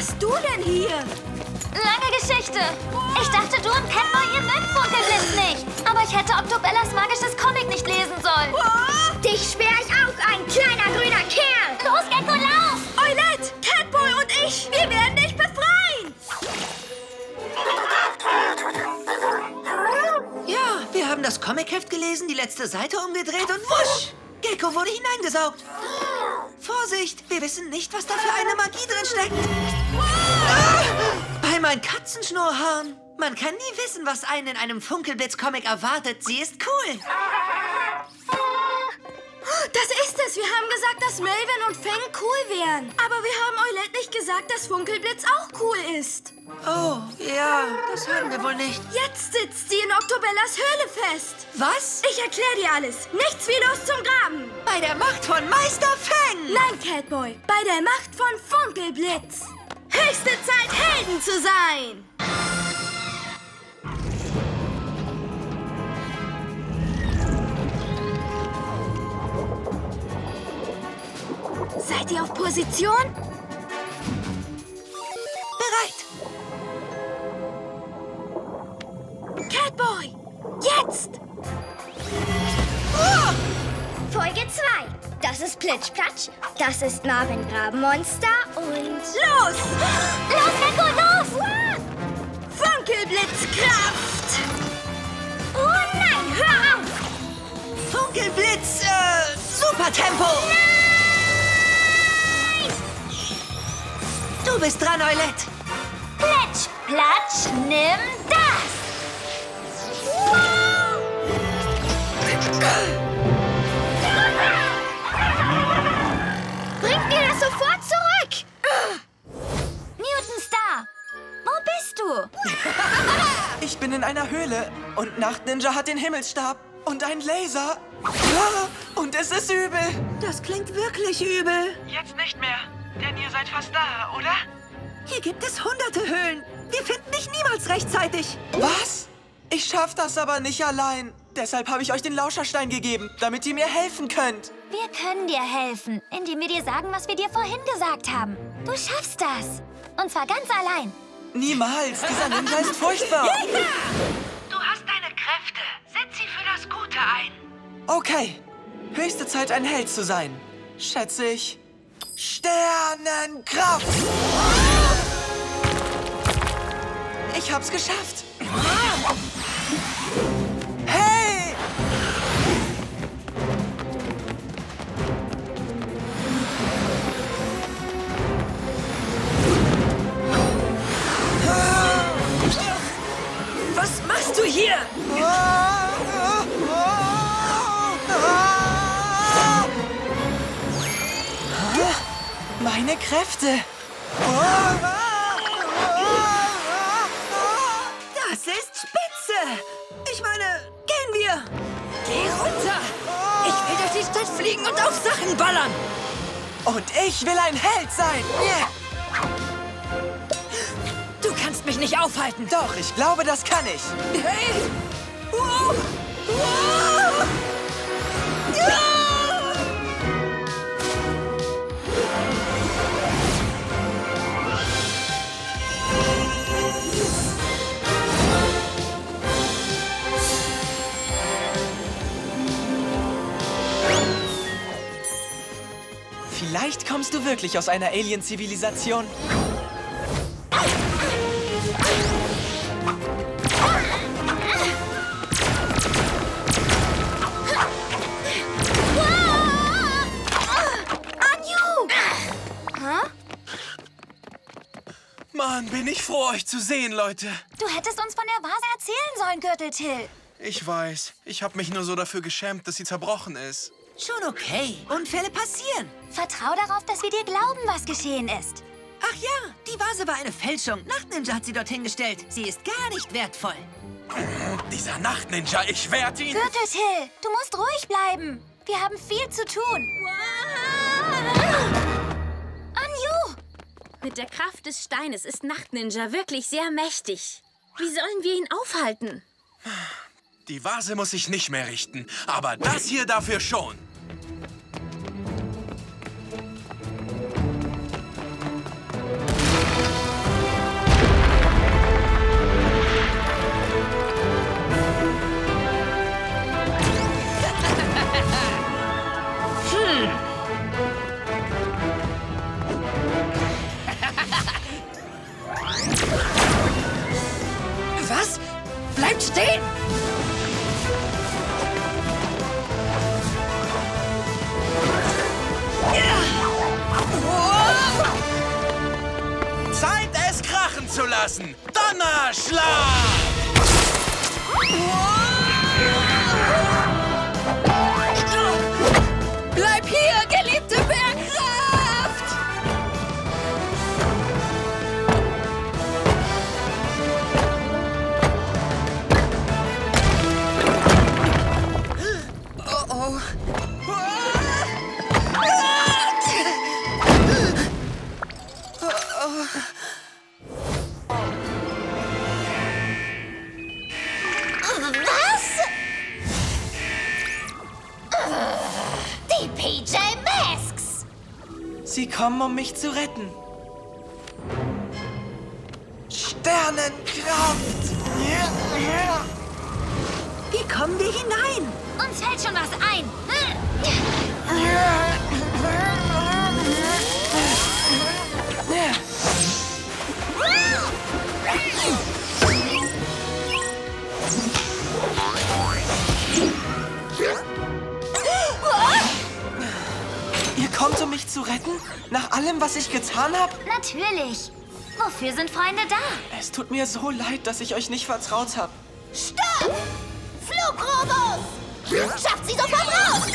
machst du denn hier? Lange Geschichte. Ich dachte, du und Catboy, ihr mögt Funkelblitz nicht. Aber ich hätte Octobellas magisches Comic nicht lesen sollen. Dich sperr ich auch ein, kleiner grüner Kerl! Los, Gecko, lauf! Eulette, Catboy und ich, wir werden dich befreien! Ja, wir haben das Comicheft gelesen, die letzte Seite umgedreht und wusch! Gecko wurde hineingesaugt. Vorsicht, wir wissen nicht, was da für eine Magie drin steckt. Bei meinen Katzenschnurrhaaren. Man kann nie wissen, was einen in einem Funkelblitz-Comic erwartet. Sie ist cool. Das ist es. Wir haben gesagt, dass Melvin und Fang cool wären. Aber wir haben Eulette nicht gesagt, dass Funkelblitz auch cool ist. Oh, ja, das haben wir wohl nicht. Jetzt sitzt sie in Octobellas Höhle fest. Was? Ich erkläre dir alles. Nichts wie los zum Graben. Bei der Macht von Meister Fang! Nein, Catboy. Bei der Macht von Funkelblitz. Höchste Zeit, Helden zu sein. Seid ihr auf Position? Bereit! Catboy, jetzt! Folge 2. Das ist Plitschplatsch, das ist Marvin Grabenmonster und... Los! Los, Gecko, los! Funkelblitzkraft! Oh nein, hör auf! Funkelblitz, Supertempo! Nein! Du bist dran, Eulette. Plitsch, platsch, nimm das! Bringt mir das sofort zurück! Newton Star, wo bist du? Ich bin in einer Höhle und Nachtninja hat den Himmelsstab und einen Laser. Ah, und es ist übel. Das klingt wirklich übel. Jetzt nicht mehr, denn ihr seid fast da, oder? Hier gibt es hunderte Höhlen. Wir finden dich niemals rechtzeitig. Was? Ich schaff das aber nicht allein. Deshalb habe ich euch den Lauscherstein gegeben, damit ihr mir helfen könnt. Wir können dir helfen, indem wir dir sagen, was wir dir vorhin gesagt haben. Du schaffst das. Und zwar ganz allein. Niemals. Dieser Ninja ist furchtbar. Du hast deine Kräfte. Setz sie für das Gute ein. Okay. Höchste Zeit, ein Held zu sein. Schätze ich. Sternenkraft! Ich hab's geschafft. Hey! Was machst du hier? Meine Kräfte. Das ist spitze. Ich meine, gehen wir. Geh runter. Ich will durch die Stadt fliegen und auf Sachen ballern. Und ich will ein Held sein. Yeah. Du kannst mich nicht aufhalten. Doch, ich glaube, das kann ich. Hey! Wow! Wow! Ja! Vielleicht kommst du wirklich aus einer Alien-Zivilisation. Mann, bin ich froh, euch zu sehen, Leute. Du hättest uns von der Vase erzählen sollen, Gürteltill. Ich weiß. Ich habe mich nur so dafür geschämt, dass sie zerbrochen ist. Schon okay. Unfälle passieren. Vertrau darauf, dass wir dir glauben, was geschehen ist. Ach ja, die Vase war eine Fälschung. Nachtninja hat sie dorthin gestellt. Sie ist gar nicht wertvoll. Dieser Nachtninja, ich werde ihn... Gürteltill, du musst ruhig bleiben. Wir haben viel zu tun. Anju! Mit der Kraft des Steines ist Nachtninja wirklich sehr mächtig. Wie sollen wir ihn aufhalten? Die Vase muss sich nicht mehr richten, aber das hier dafür schon. Zeit, es krachen zu lassen. Donnerschlag! Bleib hier, geliebte Bergkraft! Die PJ Masks! Sie kommen, um mich zu retten. Sternenkraft! Wie kommen wir hinein? Uns fällt schon was ein. Ihr kommt, um mich zu retten? Nach allem, was ich getan habe? Natürlich. Wofür sind Freunde da? Es tut mir so leid, dass ich euch nicht vertraut habe. Stopp! Flugrobos! Schafft sie sofort raus!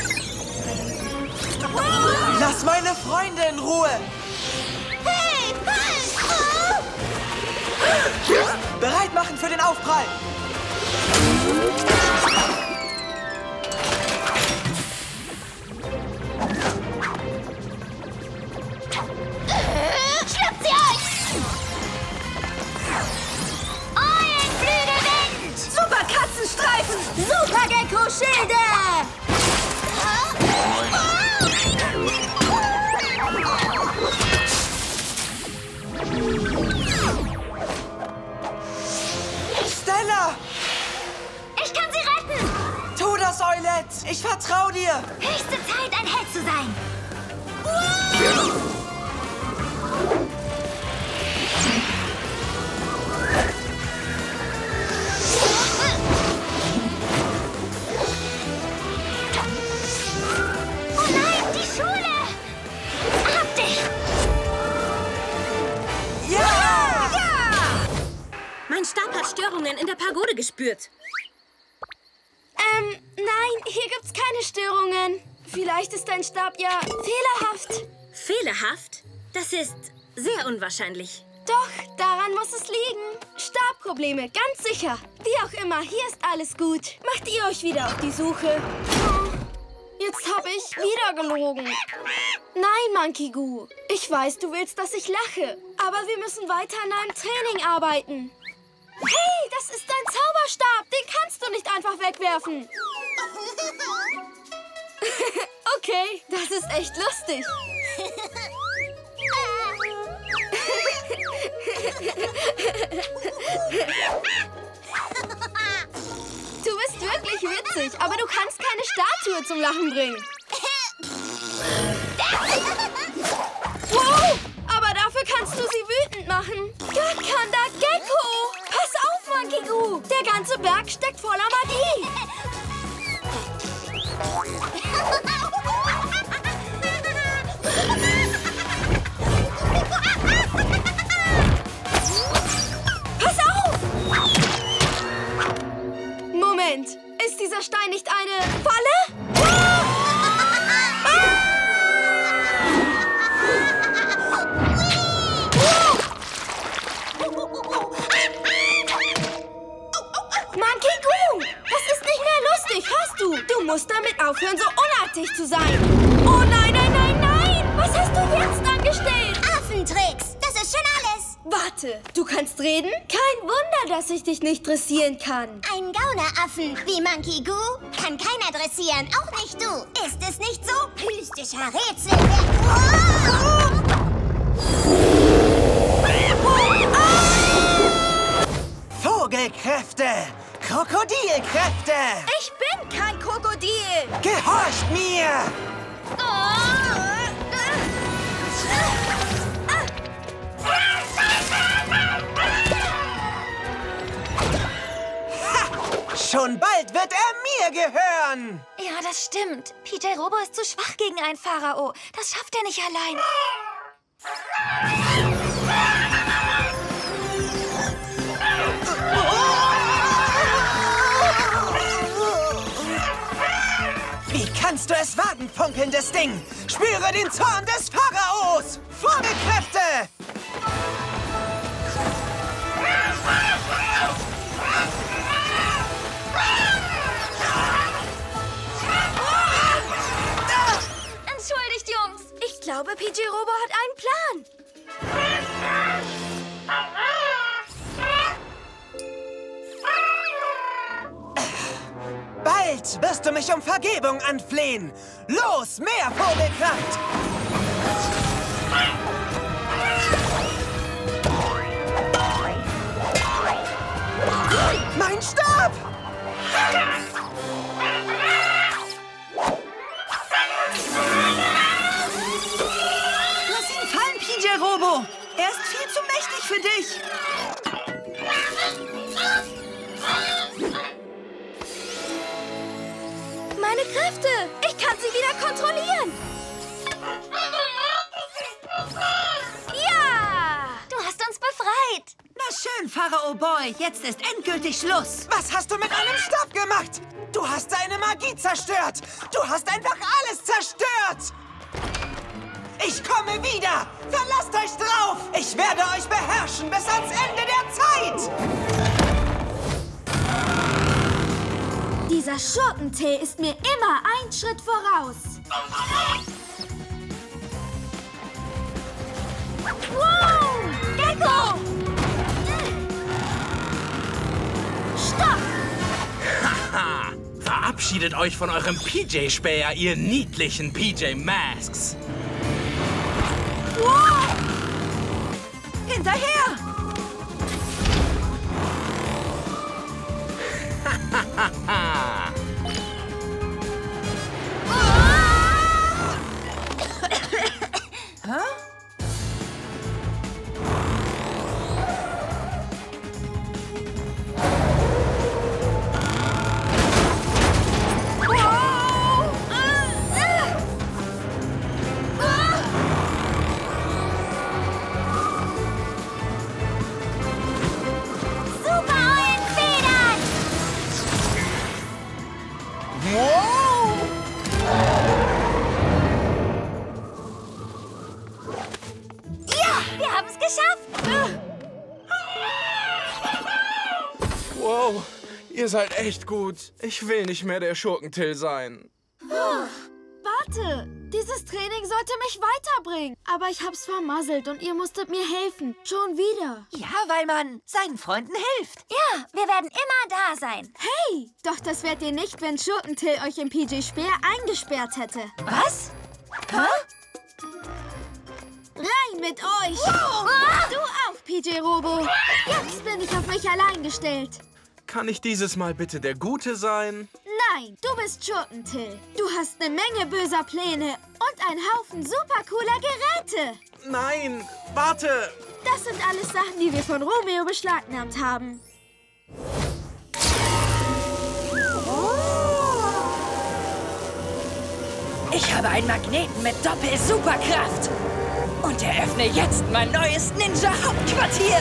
Lass meine Freunde in Ruhe! Hey, halt! Bereit machen für den Aufprall! Schnappt sie euch! Eulenflügelwind! Super Katzenstreifen! Super Gecko-Schilde! Stella! Ich kann sie retten! Tu das, Eulette! Ich vertrau dir! Höchste Zeit, ein Held zu sein. Oh nein, die Schule! Hab dich! Ja! Mein Stab hat Störungen in der Pagode gespürt. Nein, hier gibt's keine Störungen. Vielleicht ist dein Stab ja fehlerhaft. Fehlerhaft? Das ist sehr unwahrscheinlich. Doch, daran muss es liegen. Stabprobleme, ganz sicher. Wie auch immer, hier ist alles gut. Macht ihr euch wieder auf die Suche. Oh, jetzt habe ich wieder gelogen. Nein, Monkey Goo. Ich weiß, du willst, dass ich lache. Aber wir müssen weiter an einem Training arbeiten. Hey, das ist dein Zauberstab. Den kannst du nicht einfach wegwerfen. Okay, das ist echt lustig. Du bist wirklich witzig, aber du kannst keine Statue zum Lachen bringen. Wow, aber dafür kannst du sie wütend machen. Gökanda Gecko! Pass auf, Monkey Goo! Der ganze Berg steckt voller Magie. Pass auf! Moment, ist dieser Stein nicht eine Falle? Monkey Goo! Das ist nicht mehr lustig, hörst du? Du musst damit aufhören, so unartig zu sein. Oh nein, nein, nein, nein! Was hast du jetzt angestellt? Affentricks, das ist schon alles. Warte, du kannst reden? Kein Wunder, dass ich dich nicht dressieren kann. Ein Gauneraffen wie Monkey Goo kann keiner dressieren, auch nicht du. Ist es nicht so? Mystischer Rätselwerk. Vogelkräfte! Krokodilkräfte! Ich bin kein Krokodil! Gehorcht mir! Schon bald wird er mir gehören! Ja, das stimmt. PJ Robo ist zu schwach gegen einen Pharao. Das schafft er nicht allein. funkelndes Ding! Spüre den Zorn des Pharaos! Vogelkräfte! Entschuldigt, Jungs. Ich glaube, PJ Robo hat einen Plan. Bald wirst du mich um Vergebung anflehen! Los, mehr Vogelkraft! Mein Stab! Lass ihn fallen, PJ Robo. Er ist viel zu mächtig für dich. Meine Kräfte. Ich kann sie wieder kontrollieren. Ja! Du hast uns befreit. Na schön, Pharao Boy. Jetzt ist endgültig Schluss. Was hast du mit meinem Stab gemacht? Du hast seine Magie zerstört! Du hast einfach alles zerstört! Ich komme wieder! Verlasst euch drauf! Ich werde euch beherrschen bis ans Ende der Zeit! Dieser Schurkentee ist mir immer einen Schritt voraus. Wow! Gecko! Stopp! Haha! Verabschiedet euch von eurem PJ-Späher, ihr niedlichen PJ-Masks! Wow! Hinterher! Haha! Wir haben es geschafft. Wow, ihr seid echt gut. Ich will nicht mehr der Schurkentil sein. Warte, dieses Training sollte mich weiterbringen. Aber ich hab's vermasselt und ihr musstet mir helfen. Schon wieder. Ja, weil man seinen Freunden hilft. Ja, wir werden immer da sein. Hey, doch das wärt ihr nicht, wenn Schurkentil euch im PJ Speer eingesperrt hätte. Was? Hä? Rein mit euch! Wow. Du auch, PJ Robo. Jetzt bin ich auf mich allein gestellt. Kann ich dieses Mal bitte der Gute sein? Nein, du bist Schurkentil. Du hast eine Menge böser Pläne und einen Haufen super cooler Geräte. Nein, warte! Das sind alles Sachen, die wir von Romeo beschlagnahmt haben. Ich habe einen Magneten mit Doppel-Superkraft. Und eröffne jetzt mein neues Ninja-Hauptquartier.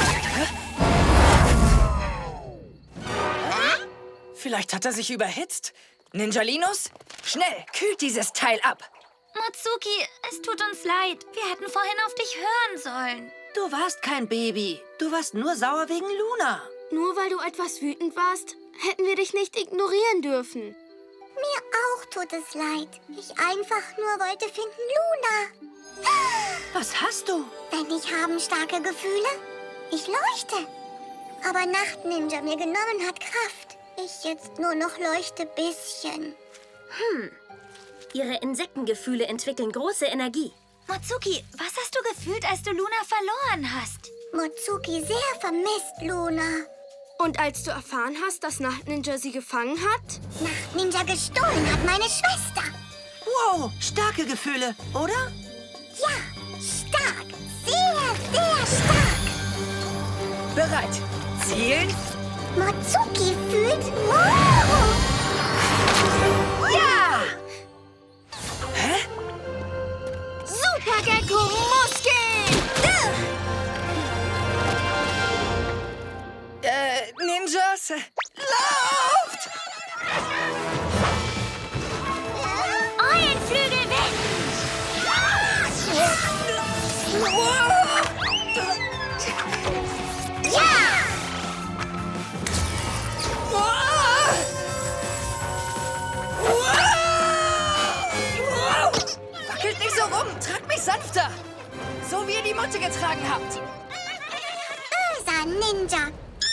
Vielleicht hat er sich überhitzt. Ninjalinus, schnell, kühlt dieses Teil ab. Mozuki, es tut uns leid. Wir hätten vorhin auf dich hören sollen. Du warst kein Baby. Du warst nur sauer wegen Luna. Nur weil du etwas wütend warst, hätten wir dich nicht ignorieren dürfen. Mir auch tut es leid. Ich einfach nur wollte finden Luna. Was hast du? Wenn ich haben starke Gefühle? Ich leuchte. Aber Nacht-Ninja mir genommen hat Kraft. Ich jetzt nur noch leuchte bisschen. Ihre Insektengefühle entwickeln große Energie. Mozuki, was hast du gefühlt, als du Luna verloren hast? Mozuki sehr vermisst Luna. Und als du erfahren hast, dass Nacht-Ninja sie gefangen hat? Nacht-Ninja gestohlen hat meine Schwester. Wow, starke Gefühle, oder? Ja, stark. Sehr, sehr stark. Bereit. Zielen. Mozuki fühlt Wow. Ja! Hä? Super Gecko Muskeln! Ninjas, lauft! Eulenflügel! Boote getragen habt. Böser Ninja.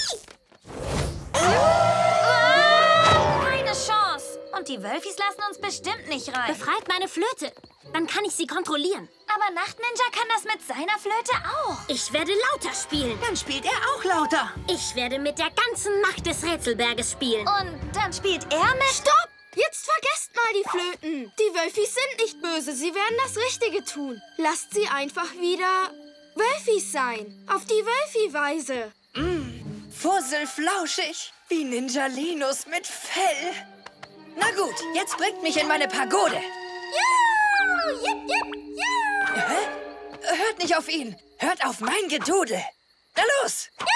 Keine Chance. Und die Wölfis lassen uns bestimmt nicht rein. Befreit meine Flöte. Dann kann ich sie kontrollieren. Aber Nachtninja kann das mit seiner Flöte auch. Ich werde lauter spielen. Dann spielt er auch lauter. Ich werde mit der ganzen Macht des Rätselberges spielen. Und dann spielt er mit... Stopp! Jetzt vergesst mal die Flöten. Die Wölfis sind nicht böse. Sie werden das Richtige tun. Lasst sie einfach wieder Wölfis sein. Auf die Wölfi-Weise. Fusselflauschig, wie Ninja Linus mit Fell. Na gut, jetzt bringt mich in meine Pagode. Ja! Jip, jip, ja! Hä? Hört nicht auf ihn. Hört auf mein Gedudel. Na los! Ja!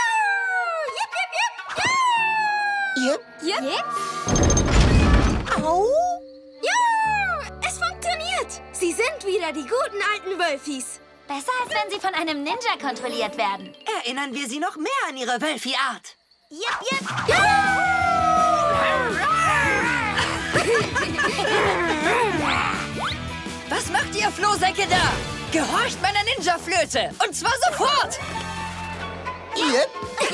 Jip, jip, jip! Jip? Yep. Au! Ja! Es funktioniert! Sie sind wieder die guten alten Wölfis. Besser, als wenn sie von einem Ninja kontrolliert werden. Erinnern wir sie noch mehr an ihre Wölfi-Art. Jip, jip! Was macht ihr Flohsäcke da? Gehorcht meiner Ninja-Flöte. Und zwar sofort. Jip?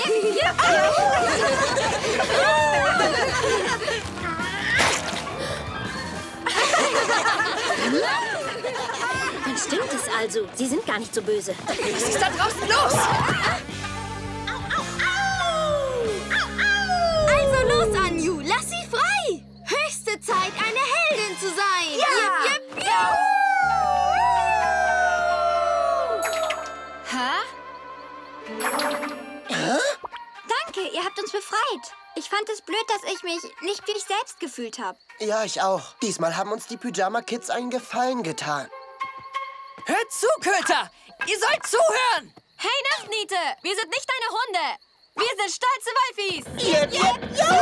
Dann stimmt es also. Sie sind gar nicht so böse. Was ist da draußen los? Also los, Anju, lass sie frei! Höchste Zeit, eine Heldin zu sein! Ja! Jip, jip, ja! Danke, ihr habt uns befreit. Ich fand es blöd, dass ich mich nicht wie ich selbst gefühlt habe. Ja, ich auch. Diesmal haben uns die Pyjama Kids einen Gefallen getan. Hört zu, Köter. Ihr sollt zuhören. Hey, Nachtniete! Wir sind nicht deine Hunde! Wir sind stolze Wölfis! Jip, jip,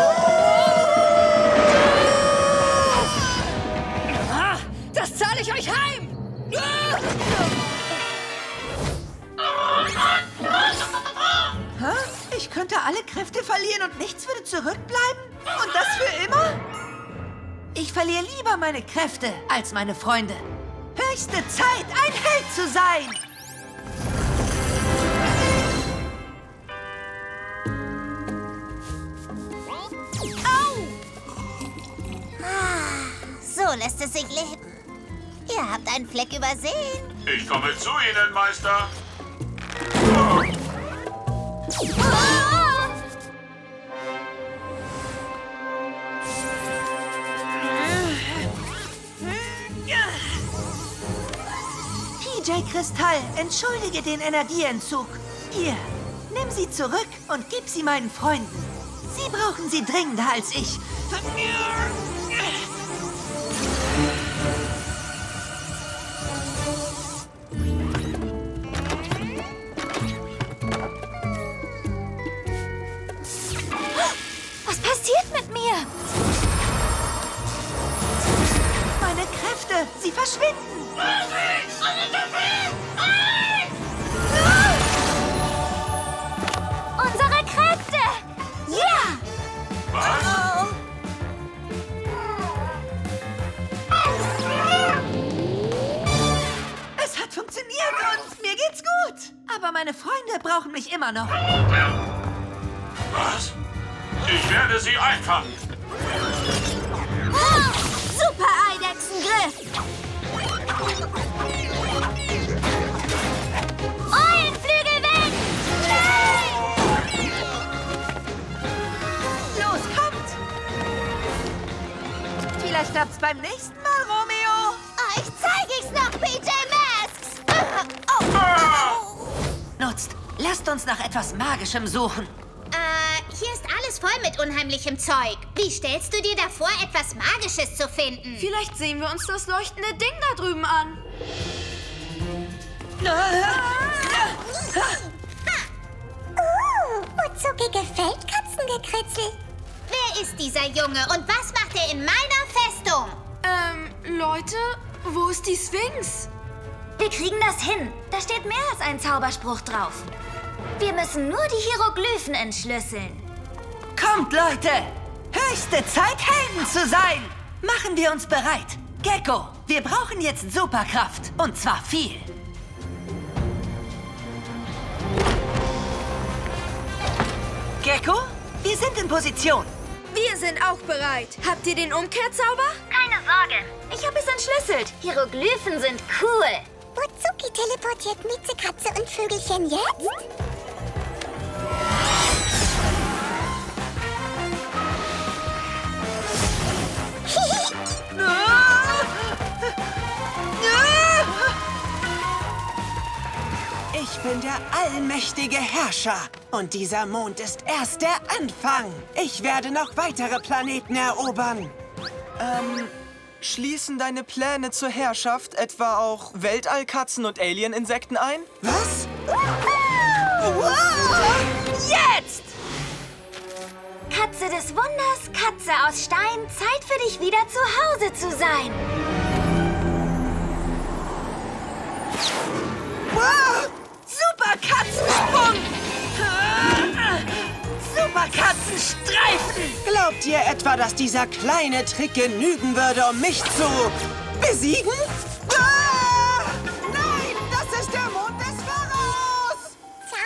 Ah, das zahle ich euch heim. Hä? Ich könnte alle Kräfte verlieren und nichts würde zurückbleiben? Und das für immer? Ich verliere lieber meine Kräfte als meine Freunde. Höchste Zeit, ein Held zu sein! So lässt es sich leben. Ihr habt einen Fleck übersehen. Ich komme zu Ihnen, Meister. PJ Kristall, entschuldige den Energieentzug. Hier, nimm sie zurück und gib sie meinen Freunden. Sie brauchen sie dringender als ich. Was passiert mit mir? Meine Kräfte, sie verschwinden. Unsere Kräfte! Ja! Was? Es hat funktioniert und mir geht's gut. Aber meine Freunde brauchen mich immer noch. Was? Ich werde Sie einfangen. Super Eidechsengriff. Eulenflügel weg! Los, kommt! Vielleicht klappt's beim nächsten Mal, Romeo. Euch zeige ich's noch, PJ Masks. Nutzt, lasst uns nach etwas Magischem suchen. Hier ist alles voll mit unheimlichem Zeug. Wie stellst du dir da vor, etwas Magisches zu finden? Vielleicht sehen wir uns das leuchtende Ding da drüben an. Utsuki gefällt Katzengekritzel. Wer ist dieser Junge und was macht er in meiner Festung? Leute, wo ist die Sphinx? Wir kriegen das hin. Da steht mehr als ein Zauberspruch drauf. Wir müssen nur die Hieroglyphen entschlüsseln. Kommt, Leute! Höchste Zeit, Helden zu sein! Machen wir uns bereit. Gecko, wir brauchen jetzt Superkraft. Und zwar viel. Gecko, wir sind in Position. Wir sind auch bereit. Habt ihr den Umkehrzauber? Keine Sorge. Ich habe es entschlüsselt. Hieroglyphen sind cool. Bozuki teleportiert Miezekatze und Vögelchen jetzt? Ich bin der allmächtige Herrscher. Und dieser Mond ist erst der Anfang. Ich werde noch weitere Planeten erobern. Schließen deine Pläne zur Herrschaft etwa auch Weltallkatzen und Alien-Insekten ein? Was? Jetzt! Katze des Wunders, Katze aus Stein, Zeit für dich wieder zu Hause zu sein. Wow! Super Katzensprung! Super Katzenstreifen! Glaubt ihr etwa, dass dieser kleine Trick genügen würde, um mich zu besiegen? Ah! Nein, das ist der Mond des Pharaos!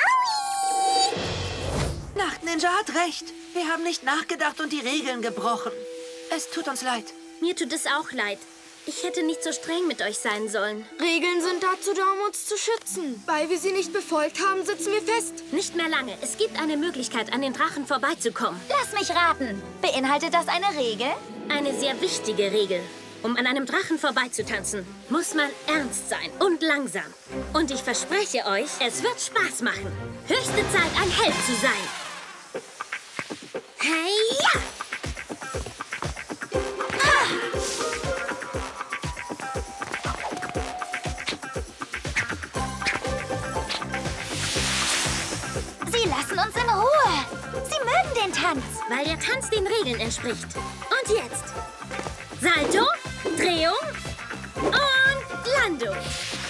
Nachtninja hat recht. Wir haben nicht nachgedacht und die Regeln gebrochen. Es tut uns leid. Mir tut es auch leid. Ich hätte nicht so streng mit euch sein sollen. Regeln sind dazu da, um uns zu schützen. Weil wir sie nicht befolgt haben, sitzen wir fest. Nicht mehr lange. Es gibt eine Möglichkeit, an den Drachen vorbeizukommen. Lass mich raten. Beinhaltet das eine Regel? Eine sehr wichtige Regel. Um an einem Drachen vorbeizutanzen, muss man ernst sein und langsam. Und ich verspreche euch, es wird Spaß machen. Höchste Zeit, ein Held zu sein. Hey, ja! Sie lassen uns in Ruhe. Sie mögen den Tanz. Weil der Tanz den Regeln entspricht. Und jetzt Salto, Drehung und Landung.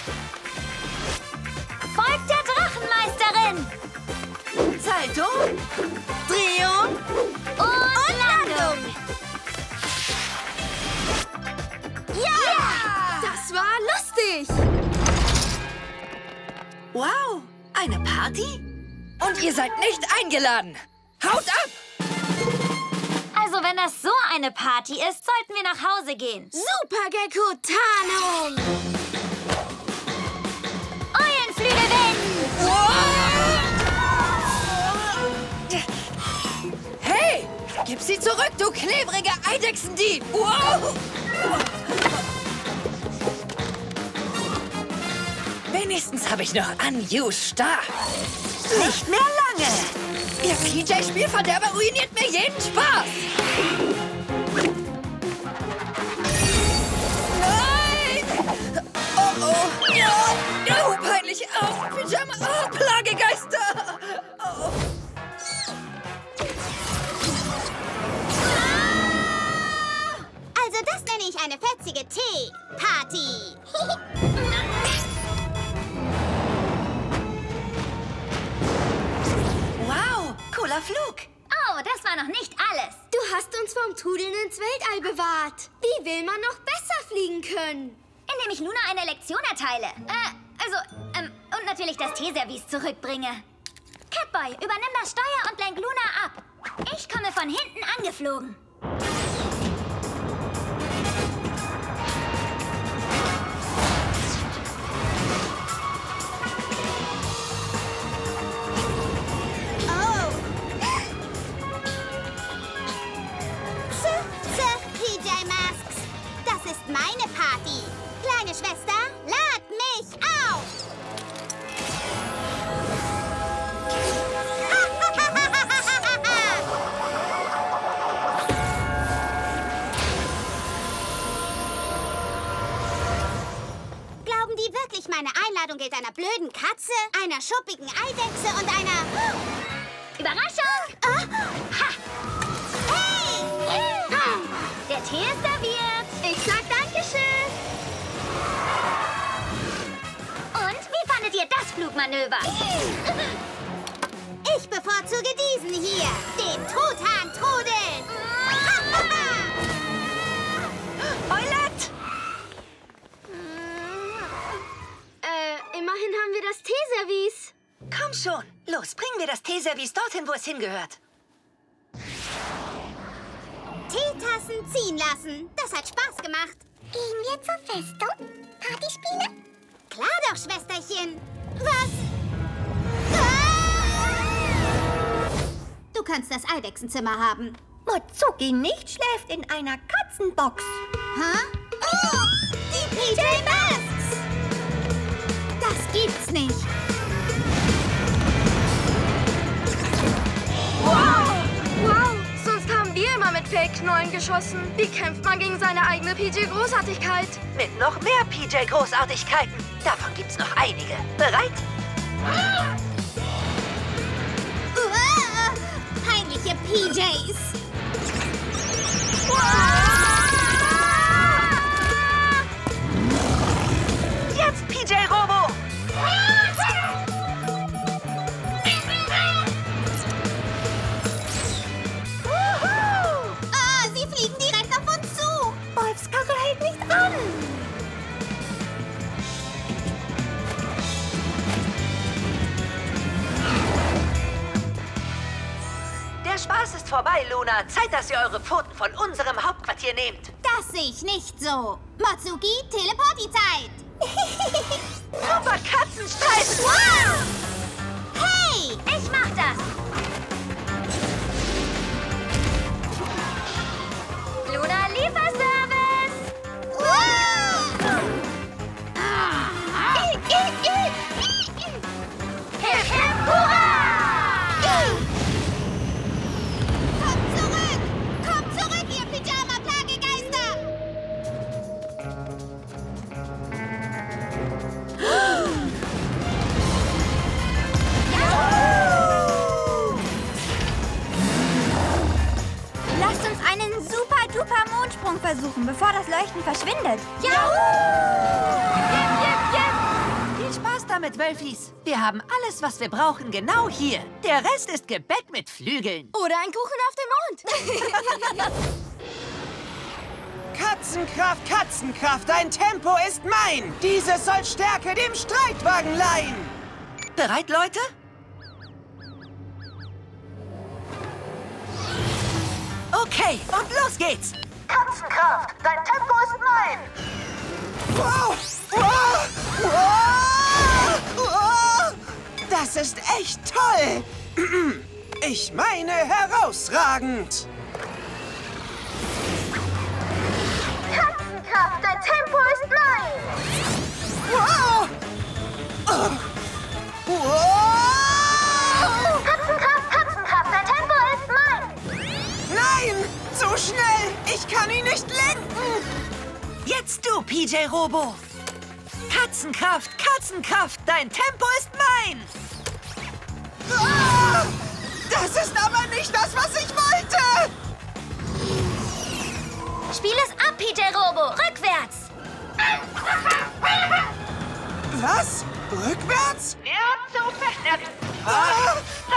Folgt der Drachenmeisterin. Salto, Drehung Und Landung. Ja! Das war lustig. wow, eine Party? Und ihr seid nicht eingeladen. Haut ab! Also, wenn das so eine Party ist, sollten wir nach Hause gehen. Super Gecko Tarnung. Eulenflügelwind. Hey! Gib sie zurück, du klebrige Eidechsendieb! Wow! Wenigstens habe ich noch Unused Star. Nicht mehr lange. Ihr PJ-Spielverderber ruiniert mir jeden Spaß. Nein! Oh, oh. Ja. Oh, peinlich. Oh, Pyjama. Oh, Plagegeister. Oh. Also das nenne ich eine fetzige Tee-Party. Wow, cooler Flug. Oh, das war noch nicht alles. Du hast uns vom Trudeln ins Weltall bewahrt. Wie will man noch besser fliegen können? Indem ich Luna eine Lektion erteile. Und natürlich das Teeservice zurückbringe. Catboy, übernimm das Steuer und lenk Luna ab. Ich komme von hinten angeflogen. PJ Masks, das ist meine Party. Kleine Schwester, lad mich auf. Glauben die wirklich, meine Einladung gilt einer blöden Katze, einer schuppigen Eidechse und einer... Überraschung! Ha! Hey! Der Tee ist serviert. Ich sag Dankeschön. Und wie fandet ihr das Flugmanöver? Ich bevorzuge diesen hier, den Truthahn-Trudeln. Eulette! Immerhin haben wir das Teeservice. Komm schon. Los, bringen wir das Teeservice dorthin, wo es hingehört. Teetassen ziehen lassen. Das hat Spaß gemacht. Gehen wir zur Festung? Partyspiele? Klar doch, Schwesterchen. Was? Du kannst das Eidechsenzimmer haben. Mozuki nicht schläft in einer Katzenbox. Hä? Oh, die PJ Masks! Das gibt's nicht. Wow, sonst haben wir immer mit Fake-Knollen geschossen. Wie kämpft man gegen seine eigene PJ-Großartigkeit? Mit noch mehr PJ-Großartigkeiten. Davon gibt's noch einige. Bereit? Peinliche PJs. Jetzt, PJ Robo! Sie fliegen direkt auf uns zu. Wolfskachel hält nicht an. Der Spaß ist vorbei, Luna. Zeit, dass ihr eure Pfoten von unserem Hauptquartier nehmt. Das sehe ich nicht so. Mozuki, Teleporti-Zeit. Super Katzenstreifen! Wow! Hey! Ich mach das. Luna Lieferservice. Hip, hip, hurra! Kommt zurück, ihr Pyjama-Plagegeister! Lasst uns einen super-duper-Mondsprung versuchen, bevor das Leuchten verschwindet. Viel Spaß damit, Wölfis. Wir haben alles, was wir brauchen, genau hier. Der Rest ist Gebäck mit Flügeln. Oder ein Kuchen auf dem Mond. Katzenkraft, Katzenkraft, dein Tempo ist mein. Dieses soll Stärke dem Streitwagen leihen. Bereit, Leute? Okay, und los geht's. Katzenkraft, dein Tempo ist mein. Wow! Wow! Wow! Wow! Das ist echt toll. Ich meine herausragend. Katzenkraft, dein Tempo ist mein! Wow! Wow! Katzenkraft, dein Tempo ist mein! Nein! So schnell! Ich kann ihn nicht lenken! Jetzt du, PJ Robo. Katzenkraft, Katzenkraft, dein Tempo ist mein. Ah! Das ist aber nicht das, was ich wollte! Spiel es ab, PJ Robo. Rückwärts. Was? Rückwärts? Ja, so festnet. Ah!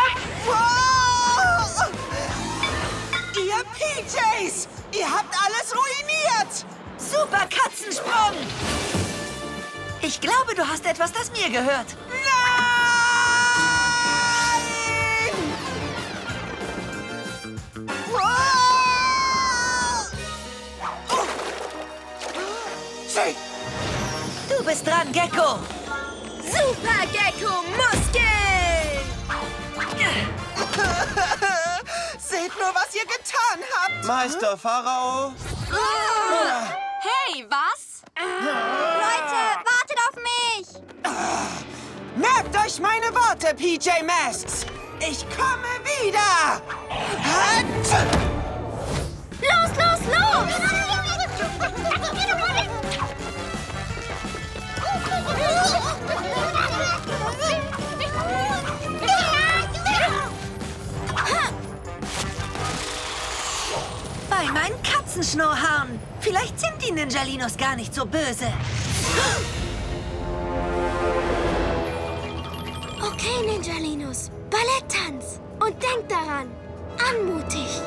Wow! Ihr PJs! Ihr habt alles ruiniert! Super Katzensprung. Ich glaube, du hast etwas, das mir gehört. Nein! Wow! Oh. Sie! Du bist dran, Gecko. Super Gecko Muskeln! Seht nur, was ihr getan habt! Meister Pharao! Hey, was? Leute, wartet auf mich! Merkt euch meine Worte, PJ Masks! Ich komme wieder! Los, los, los! Bei meinen Katzenschnurrhaaren. Vielleicht sind die Ninjalinos gar nicht so böse. Okay, Ninjalinos. Balletttanz. Und denkt daran. Anmutig.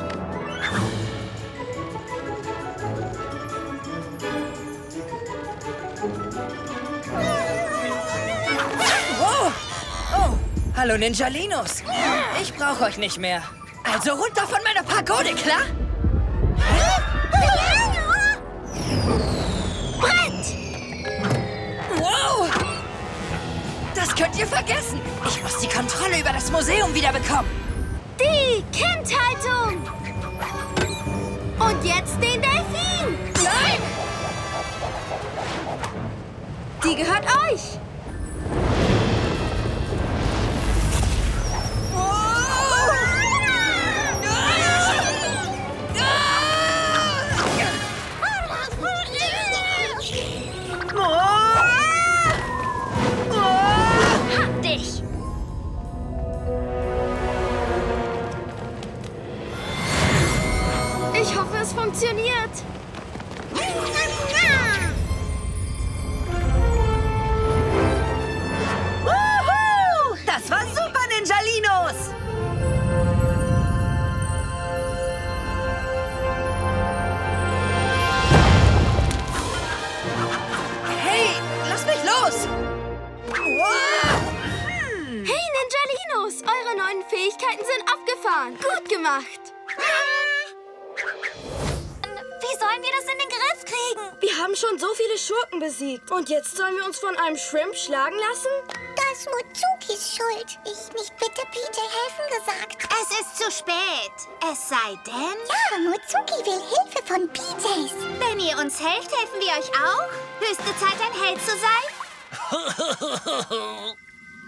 Oh! Oh! Hallo Ninjalinos. Ich brauche euch nicht mehr. Also runter von meiner Pagode, klar? Das könnt ihr vergessen. Ich muss die Kontrolle über das Museum wiederbekommen. Die Kindhaltung. Und jetzt den Delfin. Nein! Die gehört euch. Hab dich! Ich hoffe, es funktioniert. Wuhu! Das war super, Ninjalinos! Hey, lass mich los! Hey, Ninjalinos! Eure neuen Fähigkeiten sind abgefahren. Gut gemacht. Wie sollen wir das in den Griff kriegen? Wir haben schon so viele Schurken besiegt. Und jetzt sollen wir uns von einem Shrimp schlagen lassen? Das ist Mozukis Schuld. Ich nicht bitte PJ helfen gesagt. Es ist zu spät. Es sei denn... Ja, Mozuki will Hilfe von PJs. Wenn ihr uns helft, helfen wir euch auch. Höchste Zeit, ein Held zu sein.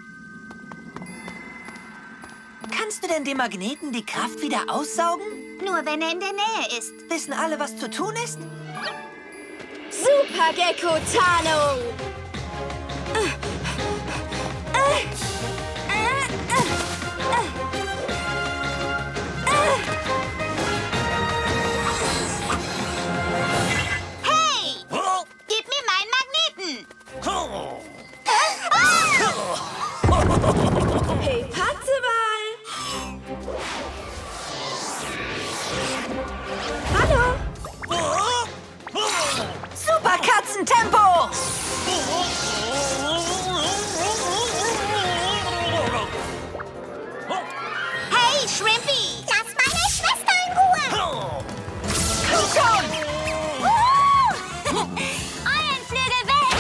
Kannst du denn dem Magneten die Kraft wieder aussaugen? Nur wenn er in der Nähe ist. Wissen alle, was zu tun ist? Super Gecko-Tarnung! Hey! Gib mir meinen Magneten! Hey, Patzeball! Hallo! Super Katzentempo! Hey, Shrimpy! Lass meine Schwester in Ruhe. Komm schon! Euren Flügel weg!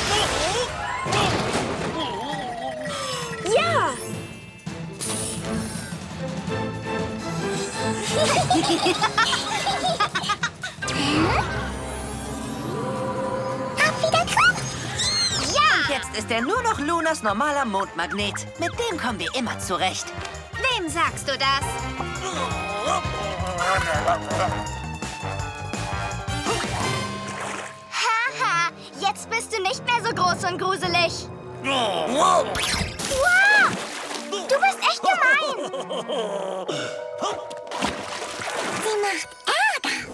Ja! Hab wieder Kraft. Ja! Jetzt ist er nur noch Lunas normaler Mondmagnet. Mit dem kommen wir immer zurecht. Wem sagst du das? Haha, jetzt bist du nicht mehr so groß und gruselig. Wow! Du bist echt gemein. Sie macht Ärger.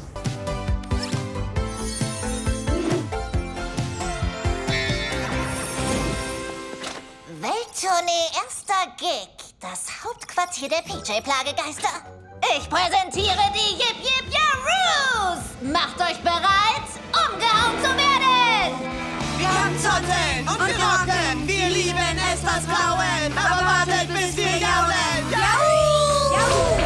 Welttournee, erster Gig. Das Hauptquartier der PJ-Plagegeister. Ich präsentiere die Yip Yip Yaroos. Macht euch bereit, umgehauen zu werden. Wir haben Zotteln und wir rocken. Wir lieben es, das Grauen. Aber wartet, bis wir jaulen. Jau!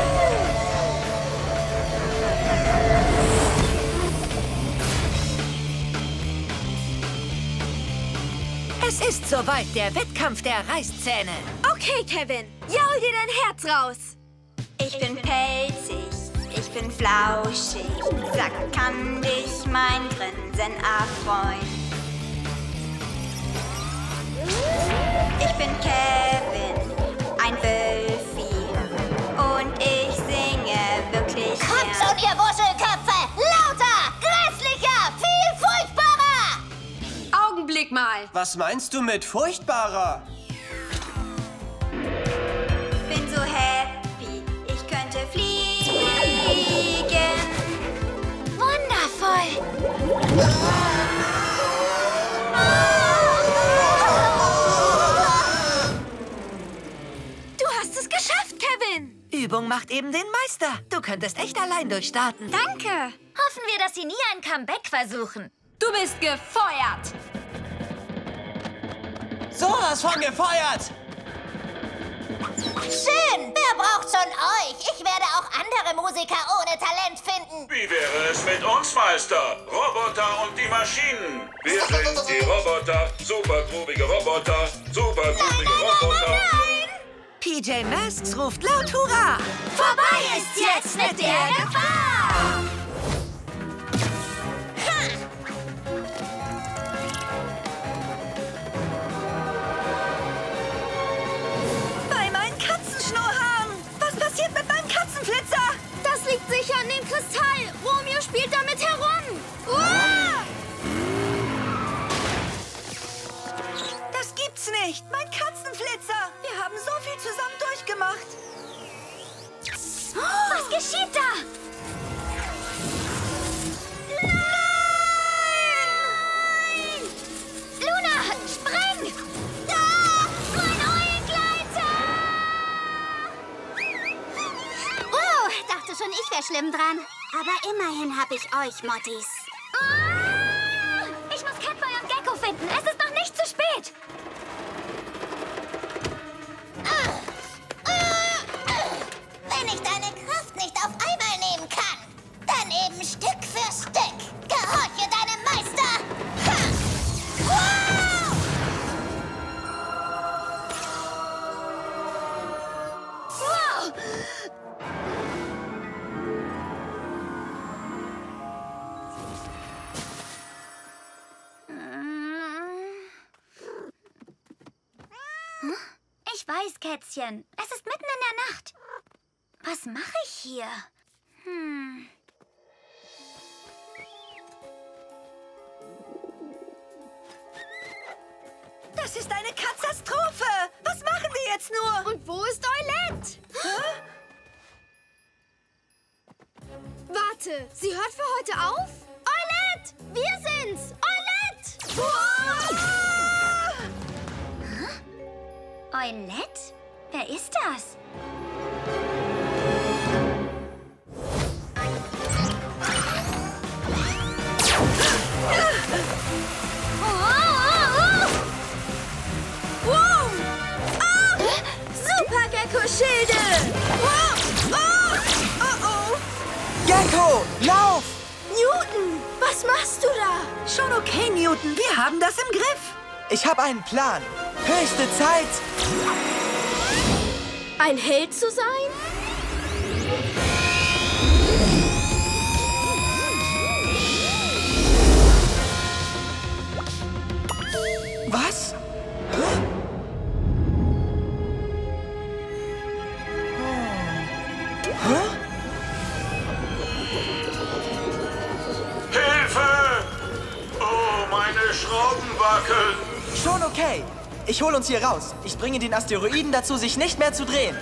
Es ist soweit, der Wettkampf der Reißzähne. Okay, Kevin, jaul dir dein Herz raus. Ich bin pelzig, ich bin flauschig. Sag, kann dich mein Grinsen erfreuen? Ich bin Kevin, ein Wölfi. Und ich singe wirklich Kommt gern. schon, ihr Wuschelköpfe. Lauter, grässlicher, viel furchtbarer. Augenblick mal. Was meinst du mit furchtbarer? Bin so happy, ich könnte fliegen. Wundervoll. Du hast es geschafft, Kevin. Übung macht eben den Meister. Du könntest echt allein durchstarten. Danke. Hoffen wir, dass sie nie ein Comeback versuchen. Du bist gefeuert. Sowas von gefeuert. Schön. Wer braucht schon von euch. Ich werde auch andere Musiker ohne Talent finden. Wie wäre es mit uns, Meister? Roboter und die Maschinen. Wir sind die Roboter. Super groovige Roboter. Super groovige Roboter. PJ Masks ruft laut Hurra! Vorbei ist jetzt mit der Gefahr! Bei meinen Katzenschnurrhaaren! Was passiert mit meinem Katzenflitzer? Das liegt sicher an dem Kristall. Romeo spielt damit herum. Uah! Das gibt's nicht! Mein Katzenflitzer! Wir haben so viel zusammen durchgemacht. Was geschieht da? Nein! Luna, spring! Mein Eulengleiter! Oh, dachte schon, ich wäre schlimm dran. Aber immerhin habe ich euch, Mottis. Ich muss Catboy und Gecko finden. Es ist noch nicht zu spät. Wenn ich deine Kraft nicht auf einmal nehmen kann, dann eben Stück für Stück. Gehorche deinem Meister. Ha! Wow! Wow! Ich weiß, Kätzchen. Es ist mitten in der Nacht. Was mache ich hier? Das ist eine Katastrophe! Was machen wir jetzt nur? Und wo ist Eulette? Warte, sie hört für heute auf? Eulette! Wir sind's! Eulette! Eulette? Wer ist das? Wow! Ah! Super Gecko-Schilde! Wow! Oh! Gecko, lauf! Newton, was machst du da? Schon okay, Newton. Wir haben das im Griff. Ich habe einen Plan. Höchste Zeit. Ein Held zu sein? Was? Hilfe! Oh, meine Schrauben wackeln. Schon okay. Ich hol uns hier raus. Ich bringe den Asteroiden dazu, sich nicht mehr zu drehen.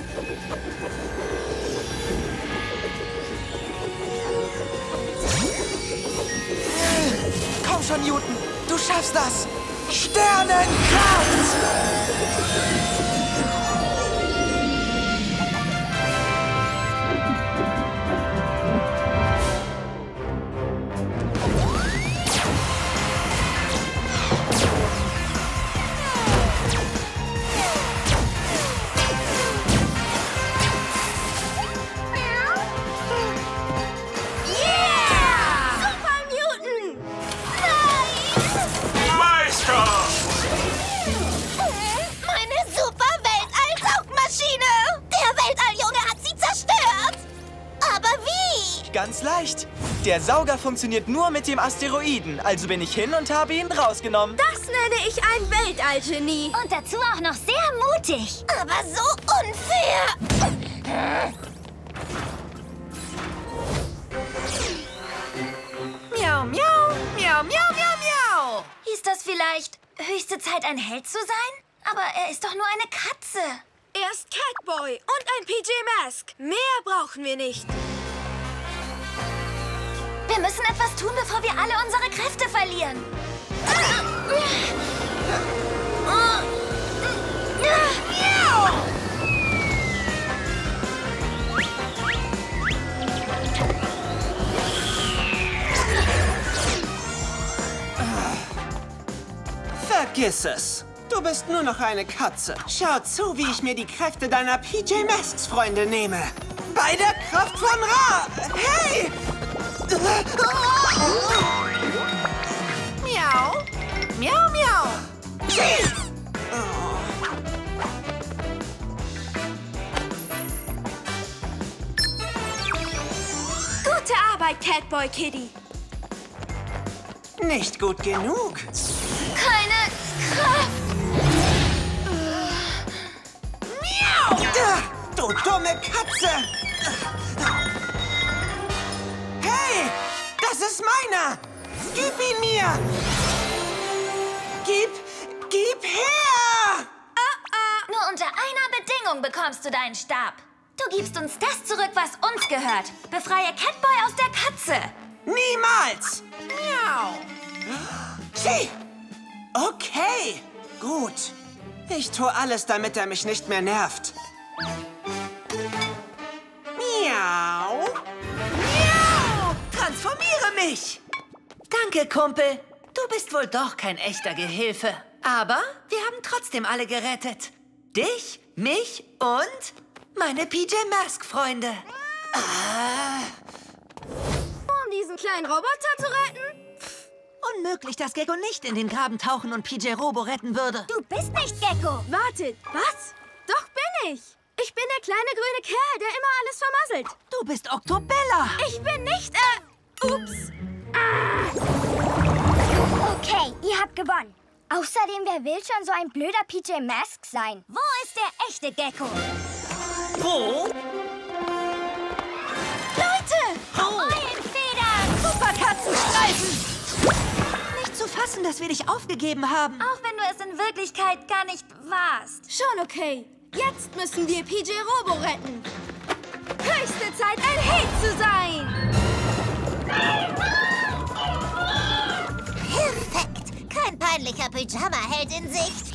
Komm schon, Newton. Du schaffst das. Sternenkraft! Meister! Meine super Weltall-Saugmaschine! Der Weltalljunge hat sie zerstört! Aber wie? Ganz leicht. Der Sauger funktioniert nur mit dem Asteroiden. Also bin ich hin und habe ihn rausgenommen. Das nenne ich ein Weltallgenie. Und dazu auch noch sehr mutig. Aber so unfair! Miau, miau, miau, miau, miau, miau. Hieß das vielleicht höchste Zeit, ein Held zu sein? Aber er ist doch nur eine Katze. Er ist Catboy und ein PJ Mask. Mehr brauchen wir nicht. Wir müssen etwas tun, bevor wir alle unsere Kräfte verlieren. Vergiss es. Du bist nur noch eine Katze. Schau zu, wie ich mir die Kräfte deiner PJ Masks Freunde nehme. Bei der Kraft von Ra! Hey! Miau. Miau, miau. Gute Arbeit, Catboy Kitty. Nicht gut genug. Keine Kraft. Miau! Du dumme Katze! Hey! Das ist meiner! Gib ihn mir! Gib her! Nur unter einer Bedingung bekommst du deinen Stab. Du gibst uns das zurück, was uns gehört. Befreie Catboy aus der Katze. Niemals! Miau. Sieh! Okay, gut. Ich tue alles, damit er mich nicht mehr nervt. Miau! Miau! Transformiere mich! Danke, Kumpel. Du bist wohl doch kein echter Gehilfe. Aber wir haben trotzdem alle gerettet. Dich, mich und meine PJ Mask-Freunde. Um diesen kleinen Roboter zu retten? Unmöglich, dass Gecko nicht in den Graben tauchen und PJ Robo retten würde. Du bist nicht Gecko. Wartet, was? Doch bin ich. Ich bin der kleine grüne Kerl, der immer alles vermasselt. Du bist Octobella. Ich bin nicht, ups. Okay, ihr habt gewonnen. Außerdem, wer will schon so ein blöder PJ Mask sein? Wo ist der echte Gecko? Wo? Leute! Eulenfedern! Superkatzenstreifen! Nicht zu fassen, dass wir dich aufgegeben haben. Auch wenn du es in Wirklichkeit gar nicht warst. Schon okay. Jetzt müssen wir PJ Robo retten. Höchste Zeit, ein Held zu sein. Perfekt. Kein peinlicher Pyjama-Held in Sicht.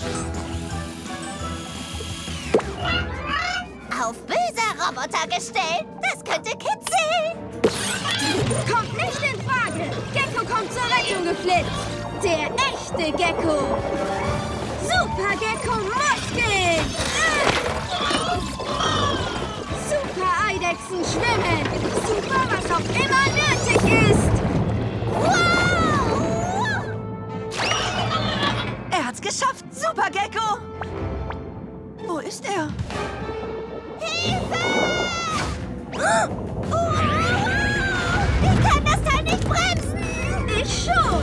Auf böser Roboter gestellt. Das könnte kitzeln. Kommt nicht in Frage. Gecko kommt zur Rettung geflitzt. Der echte Gecko. Super Gecko Muskeln. Super Eidechsen schwimmen. Super, was auch immer nötig ist. Er hat's geschafft. Super Gecko. Wo ist er? Hilfe! Ich kann das Teil nicht bremsen. Ich schon.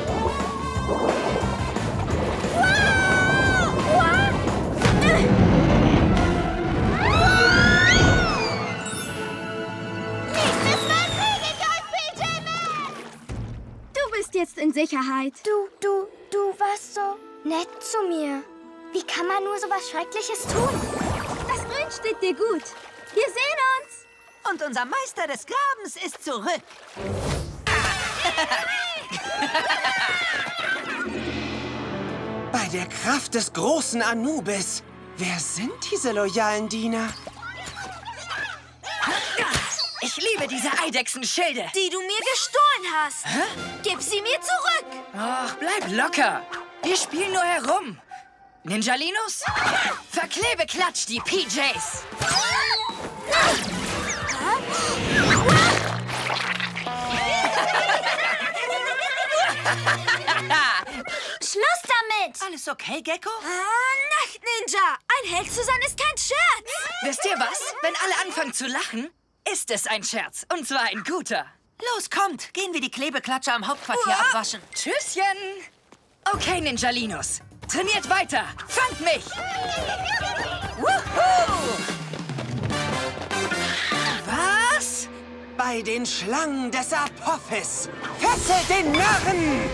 Nächstes Mal kriege ich euch, PJ Masks! Du bist jetzt in Sicherheit. Du warst so nett zu mir. Wie kann man nur so was Schreckliches tun? Das Grün steht dir gut. Wir sehen uns. Und unser Meister des Grabens ist zurück. Bei der Kraft des großen Anubis. Wer sind diese loyalen Diener? Ich liebe diese Eidechsenschilde. Die du mir gestohlen hast. Hä? Gib sie mir zurück. Ach, bleib locker. Wir spielen nur herum. Ninjalinos? Verklebeklatsch die PJs. Schluss damit! Alles okay, Gecko? Nacht, Ninja! Ein Held zu sein ist kein Scherz! Wisst ihr was? Wenn alle anfangen zu lachen, ist es ein Scherz. Und zwar ein guter. Los, kommt. Gehen wir die Klebeklatsche am Hauptquartier abwaschen. Tschüsschen. Okay, Ninjalinos. Trainiert weiter. Fangt mich. Wuhu! Was? Bei den Schlangen des Apophis. Fesselt den Narren!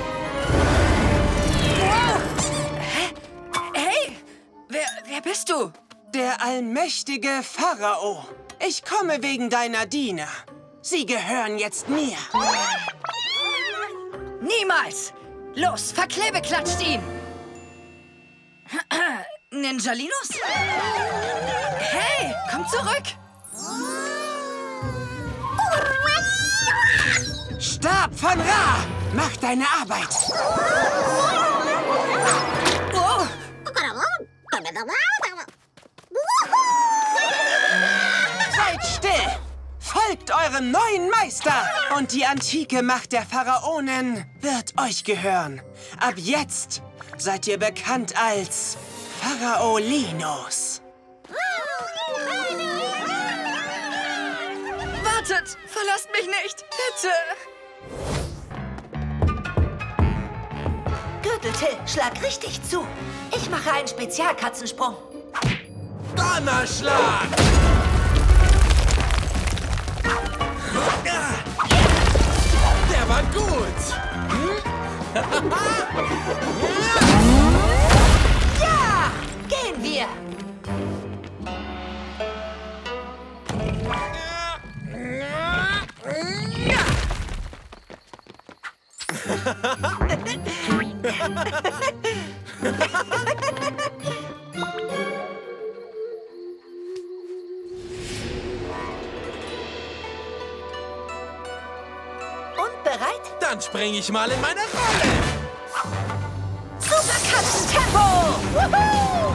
Hä? Hey, wer bist du? Der allmächtige Pharao. Ich komme wegen deiner Diener. Sie gehören jetzt mir. Niemals. Los, verklebeklatscht ihn. Ninjalinos? Hey, komm zurück. Stab von Ra! Mach deine Arbeit! Oh, Folgt eurem neuen Meister und die antike Macht der Pharaonen wird euch gehören. Ab jetzt seid ihr bekannt als Pharaolinos. Wartet! Verlasst mich nicht! Bitte! Gürteltill, schlag richtig zu. Ich mache einen Spezialkatzensprung. Donnerschlag! Der war gut! Ja! Gehen wir! Und bereit? Dann springe ich mal in meine Rolle. Superkatzentempo! Wuhu!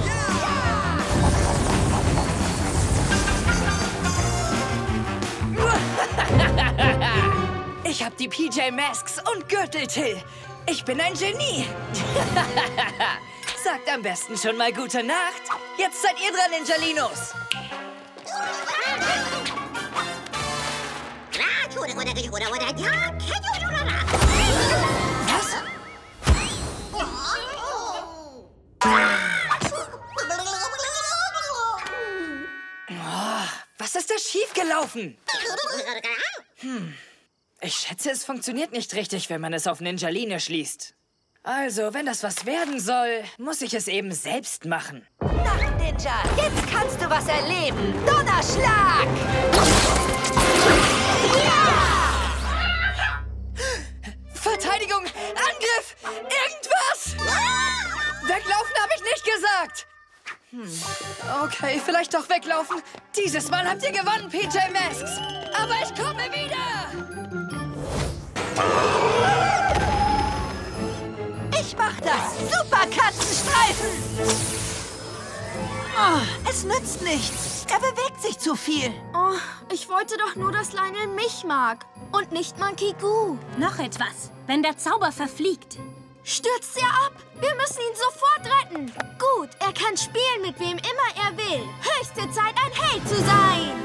Ich hab die PJ Masks und Gürteltill. Ich bin ein Genie. Sagt am besten schon mal gute Nacht. Jetzt seid ihr dran, Ninjalinos. Was? Oh, was ist da schiefgelaufen? Ich schätze, es funktioniert nicht richtig, wenn man es auf Ninjaline schließt. Also, wenn das was werden soll, muss ich es eben selbst machen. Nacht-Ninja, jetzt kannst du was erleben. Donnerschlag! Verteidigung! Angriff! Irgendwas! Weglaufen habe ich nicht gesagt! Okay, vielleicht doch weglaufen. Dieses Mal habt ihr gewonnen, PJ Masks. Aber ich komme wieder! Ich mach das! Superkatzenstreifen! Oh, es nützt nichts. Er bewegt sich zu viel. Oh, ich wollte doch nur, dass Lionel mich mag. Und nicht Monkey Goo. Noch etwas. Wenn der Zauber verfliegt. Stürzt er ab? Wir müssen ihn sofort retten. Gut, er kann spielen, mit wem immer er will. Höchste Zeit, ein Held zu sein.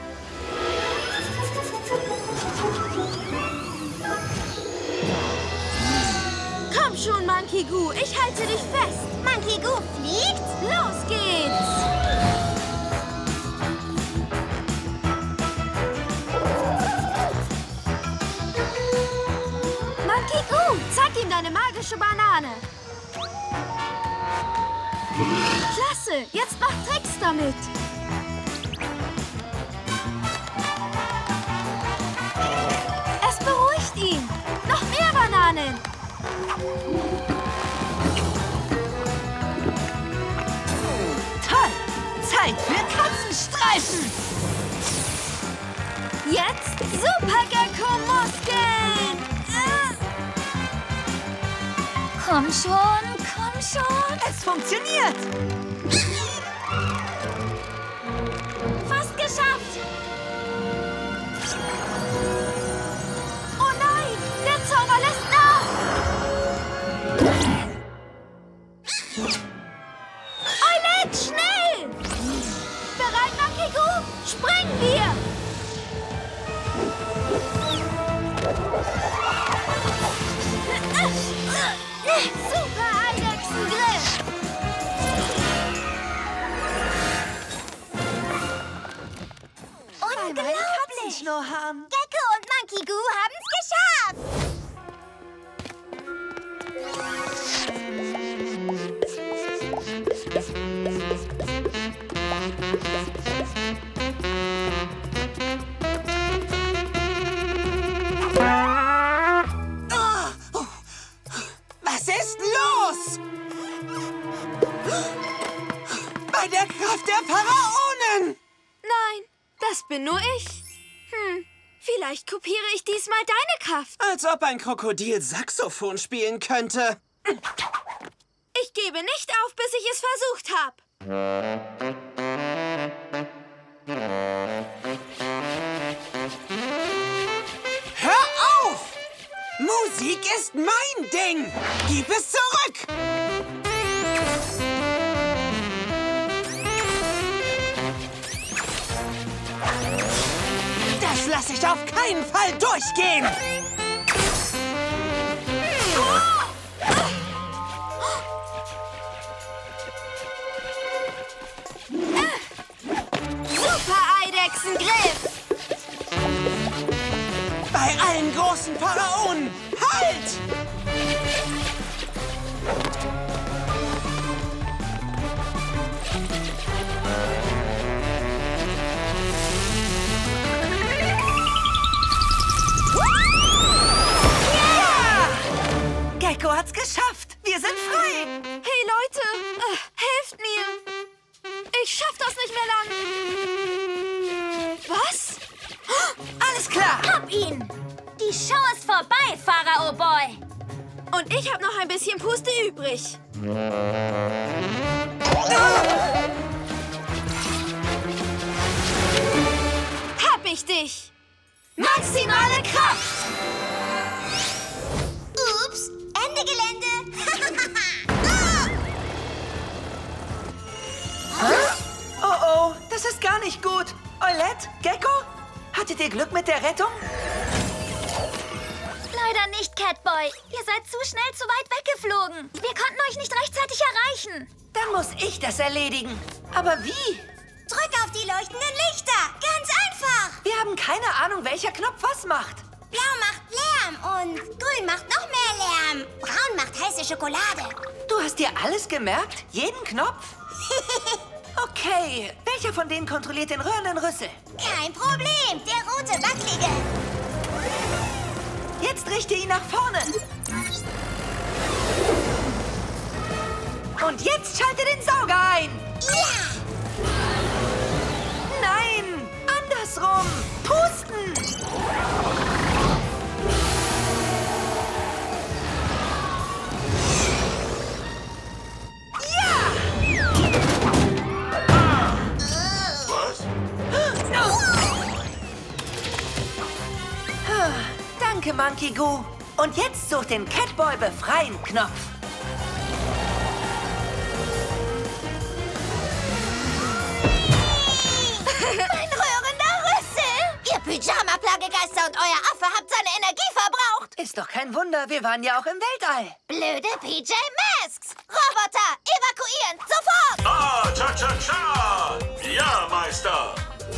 Komm schon, Monkey Goo. Ich halte dich fest. Monkey Goo fliegt? Los geht's. Monkey Goo, zeig ihm deine magische Banane. Klasse, jetzt mach Tricks damit. Es beruhigt ihn. Noch mehr Bananen. Toll! Zeit für Katzenstreifen! Jetzt Super-Gecko-Muskeln! Komm schon, komm schon. Es funktioniert! Fast geschafft! Oh nein, der Zauber lässt nach! Eulette, schnell! Bereit, Monkey Goo? Springen wir! Super Eidechsengriff! Unglaublich! Katzenschnurrhahn. Gecko und Monkey Goo haben's geschafft! Was ist los? Bei der Kraft der Pharaonen! Nein, das bin nur ich. Vielleicht kopiere ich diesmal deine Kraft. Als ob ein Krokodil Saxophon spielen könnte. Ich gebe nicht auf, bis ich es versucht habe. ist mein Ding! Gib es zurück! Das lasse ich auf keinen Fall durchgehen! Super Eidechsengriff! Bei allen großen Pharaonen! Halt! Gecko hat's geschafft. Wir sind frei. Hey Leute, helft mir. Ich schaff das nicht mehr lang. Was? Alles klar. Hab ihn. Die Show ist vorbei, Pharao Boy. Und ich habe noch ein bisschen Puste übrig. Hab ich dich. Maximale Kraft. Ups, Ende Gelände. Oh, das ist gar nicht gut. Eulette, Gecko, hattet ihr Glück mit der Rettung? Leider nicht, Catboy. Ihr seid zu schnell zu weit weggeflogen. Wir konnten euch nicht rechtzeitig erreichen. Dann muss ich das erledigen. Aber wie? Drück auf die leuchtenden Lichter. Ganz einfach. Wir haben keine Ahnung, welcher Knopf was macht. Blau macht Lärm und grün macht noch mehr Lärm. Braun macht heiße Schokolade. Du hast dir alles gemerkt? Jeden Knopf? Okay, welcher von denen kontrolliert den röhrenden Rüssel? Kein Problem, der rote wackelige. Jetzt richte ihn nach vorne. Und jetzt schalte den Sauger ein. Ja! Nein, andersrum. Pusten. Danke, Monkey Goo. Und jetzt such den Catboy Befreien-Knopf. Mein rührender Rüssel! Ihr Pyjama-Plagegeister und euer Affe habt seine Energie verbraucht. Ist doch kein Wunder, wir waren ja auch im Weltall. Blöde PJ Masks! Roboter, evakuieren, sofort! Ah, cha-cha-cha! Ja, Meister!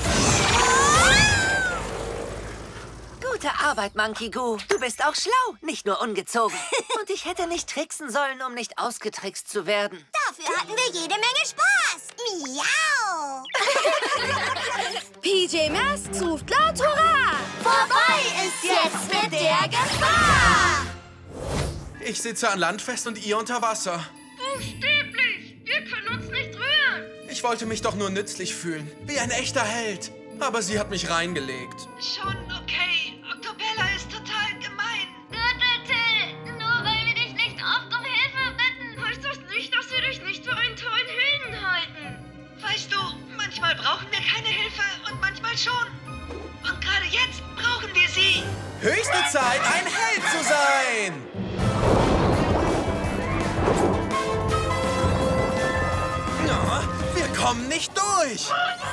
Gute Arbeit, Monkey Goo. Du bist auch schlau, nicht nur ungezogen. Und ich hätte nicht tricksen sollen, um nicht ausgetrickst zu werden. Dafür hatten wir jede Menge Spaß. Miau! PJ Masks ruft laut Hurra! Vorbei ist jetzt mit der Gefahr! Ich sitze an Land fest und ihr unter Wasser. Buchstäblich! Wir können uns nicht rühren! Ich wollte mich doch nur nützlich fühlen, wie ein echter Held. Aber sie hat mich reingelegt. Schon okay. Octobella ist total gemein. Gürteltill, nur weil wir dich nicht oft um Hilfe bitten. Heißt das nicht, dass wir dich nicht für einen tollen Helden halten? Weißt du, manchmal brauchen wir keine Hilfe und manchmal schon. Und gerade jetzt brauchen wir sie. Höchste Zeit, ein Held zu sein! Ja, wir kommen nicht durch.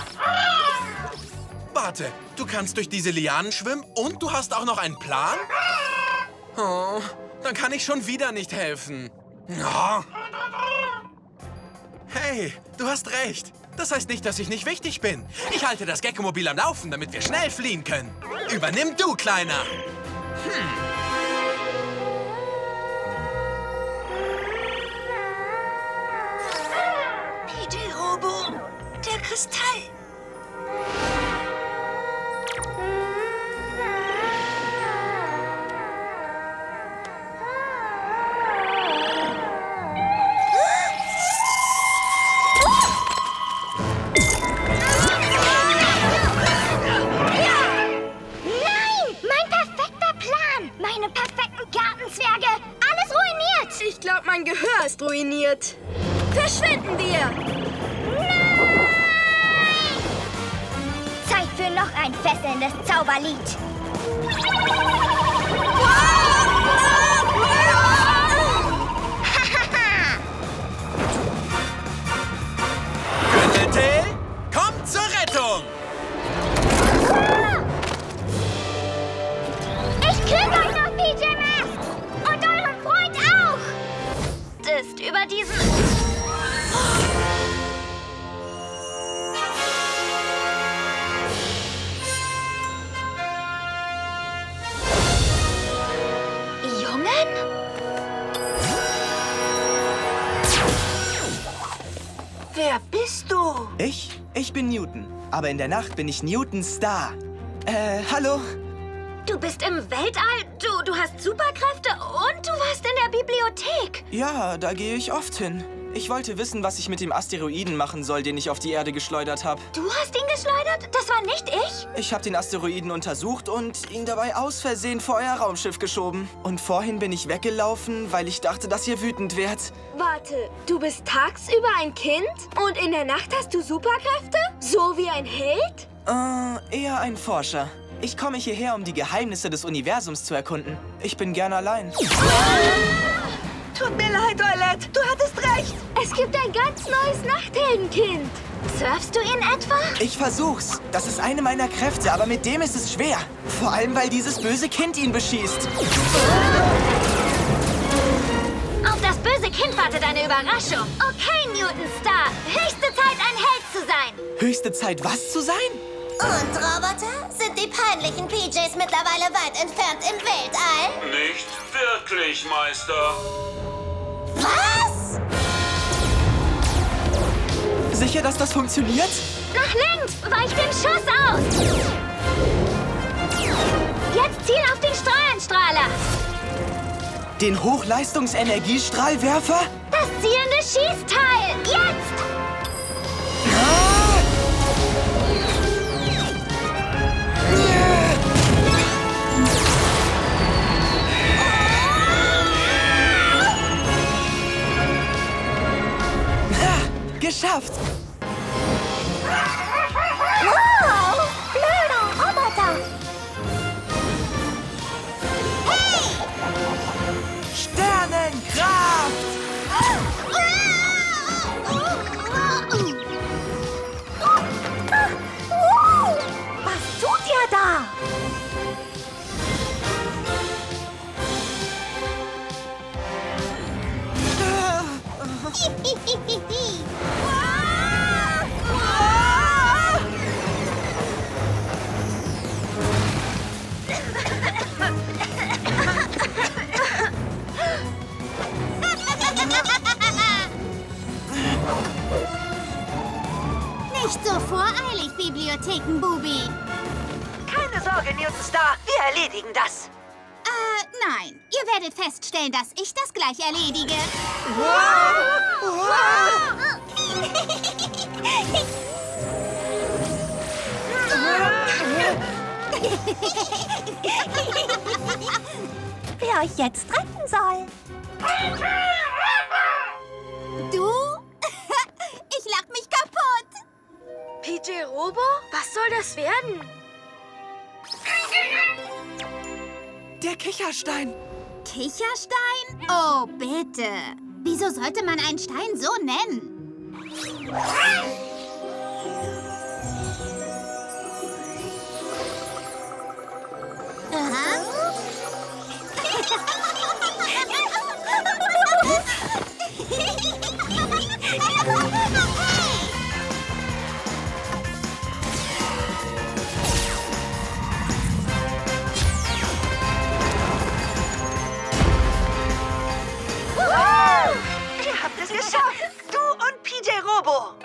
Warte, du kannst durch diese Lianen schwimmen und du hast auch noch einen Plan? Oh, dann kann ich schon wieder nicht helfen. Oh. Hey, du hast recht. Das heißt nicht, dass ich nicht wichtig bin. Ich halte das Gecko-Mobil am Laufen, damit wir schnell fliehen können. Übernimm du, Kleiner. PJ Robo, der Kristall. Ich glaube, mein Gehör ist ruiniert. Verschwinden wir! Nein! Zeit für noch ein fesselndes Zauberlied. Ah! Ah! Achtung! Ich krieg euch noch, PJ Masks! Und euren Freund auch! Ist über diesen... Jungen? Wer bist du? Ich bin Newton. Aber in der Nacht bin ich Newton Star. Hallo? Du bist im Weltall, du hast Superkräfte und du warst in der Bibliothek. Ja, da gehe ich oft hin. Ich wollte wissen, was ich mit dem Asteroiden machen soll, den ich auf die Erde geschleudert habe. Du hast ihn geschleudert? Das war nicht ich? Ich habe den Asteroiden untersucht und ihn dabei aus Versehen vor euer Raumschiff geschoben. Und vorhin bin ich weggelaufen, weil ich dachte, dass ihr wütend wärt. Warte, du bist tagsüber ein Kind und in der Nacht hast du Superkräfte? So wie ein Held? Eher ein Forscher. Ich komme hierher, um die Geheimnisse des Universums zu erkunden. Ich bin gern allein. Tut mir leid, Oilette. Du hattest recht. Es gibt ein ganz neues Nachtheldenkind. Surfst du ihn etwa? Ich versuch's. Das ist eine meiner Kräfte, aber mit dem ist es schwer. Vor allem, weil dieses böse Kind ihn beschießt. Auf das böse Kind wartet eine Überraschung. Okay, Newton Star. Höchste Zeit, ein Held zu sein. Höchste Zeit, was zu sein? Und, Roboter? Sind die peinlichen PJs mittlerweile weit entfernt im Weltall? Nicht wirklich, Meister. Was? Sicher, dass das funktioniert? Nach links! Weich dem Schuss aus! Jetzt ziel auf den Strahlenstrahler! Den Hochleistungsenergiestrahlwerfer? Das zielende Schießteil! Jetzt! Geschafft! Wow! Blöder Roboter! Hey! Sternenkraft! Was tut ihr da? Nicht so voreilig, Bibliothekenbubi. Keine Sorge, Newton Star. Wir erledigen das. Nein. Ihr werdet feststellen, dass ich das gleich erledige. Wer euch jetzt retten soll? Du? Ich lach mich kaputt. PJ Robo? Was soll das werden? Der Kicherstein. Kicherstein? Oh, bitte. Wieso sollte man einen Stein so nennen? Aha. Ihr habt es geschafft. Du und PJ Robo.